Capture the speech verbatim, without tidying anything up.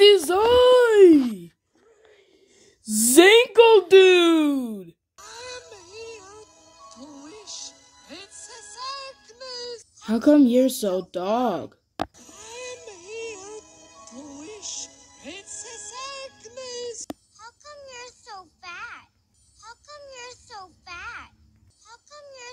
his eye! Zinko dude! I'm here to wish Princess Agnes. How come you're so dog? I'm here to wish Princess Agnes. How come you're so fat? How come you're so fat? How come you're